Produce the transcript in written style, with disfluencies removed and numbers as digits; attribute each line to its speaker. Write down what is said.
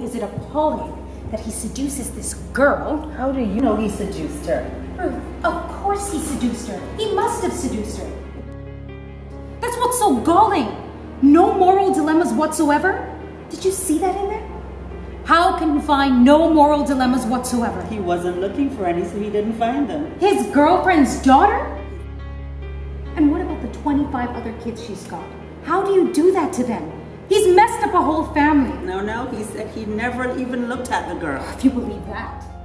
Speaker 1: is it appalling that he seduces this girl.
Speaker 2: How do you know he seduced her?
Speaker 1: Ruth, of course he seduced her. He must have seduced her. That's what's so galling. No moral dilemmas whatsoever. Did you see that in there? How can you find no moral dilemmas whatsoever?
Speaker 2: He wasn't looking for any, so he didn't find them.
Speaker 1: His girlfriend's daughter? And what about the 25 other kids she's got? How do you do that to them? He's messed up a whole family.
Speaker 2: No, he said he never even looked at the girl.
Speaker 1: If you believe that.